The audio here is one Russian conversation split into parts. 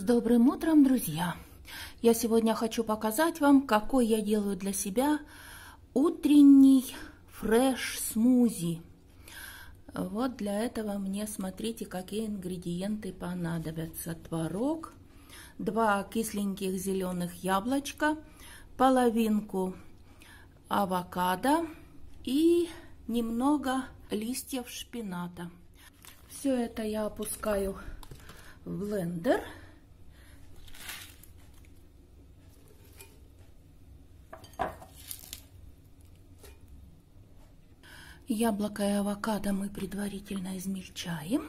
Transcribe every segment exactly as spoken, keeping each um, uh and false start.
Добрым утром, друзья! Я сегодня хочу показать вам, какой я делаю для себя утренний фреш-смузи. Вот для этого мне, смотрите, какие ингредиенты понадобятся. Творог, два кисленьких зеленых яблочка, половинку авокадо и немного листьев шпината. Все это я опускаю в блендер. Яблоко и авокадо мы предварительно измельчаем.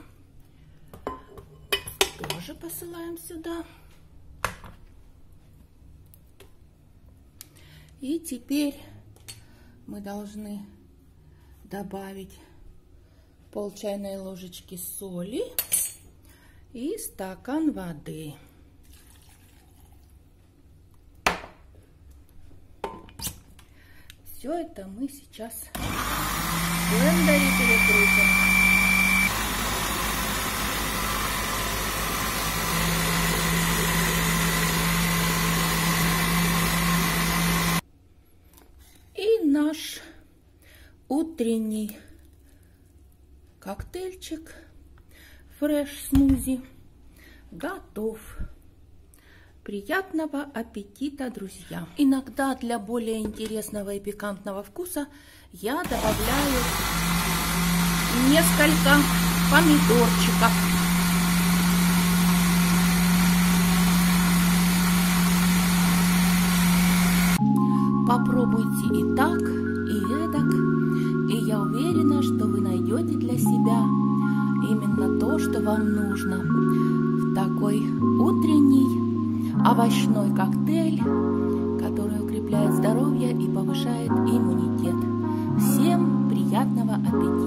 Тоже посылаем сюда. И теперь мы должны добавить пол чайной ложечки соли и стакан воды. Все это мы сейчас в блендере перекрутим. И наш утренний коктейльчик фреш-смузи готов. Приятного аппетита, друзья! Иногда для более интересного и пикантного вкуса я добавляю несколько помидорчиков. Попробуйте и так, и эдак, и я уверена, что вы найдете для себя именно то, что вам нужно в такой утренний овощной коктейль, который укрепляет здоровье и повышает иммунитет. Всем приятного аппетита!